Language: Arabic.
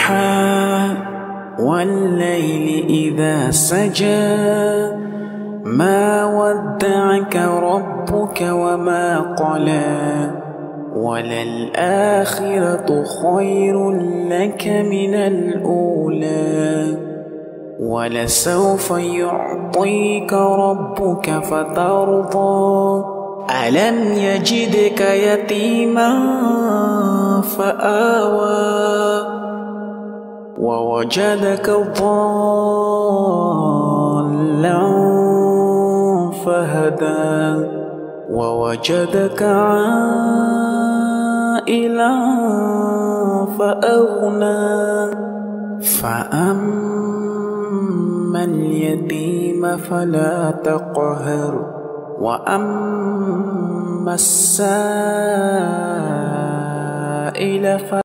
والضحى والليل إذا سجى ما ودعك ربك وما قلى وللآخرة خير لك من الأولى ولسوف يعطيك ربك فترضى ألم يجدك يتيما فآوى ووجدك ضالا فهدى ووجدك عائلا فأغنى فأما اليتيم فلا تقهر وأما السائل